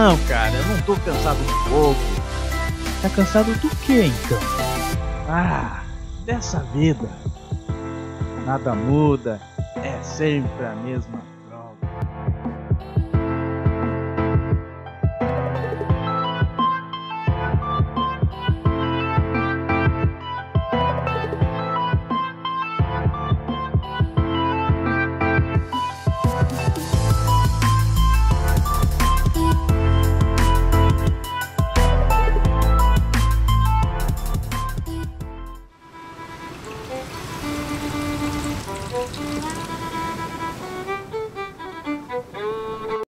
Não, cara, eu não tô cansado um pouco. Tá cansado do que então? Ah, dessa vida. Nada muda, é sempre a mesma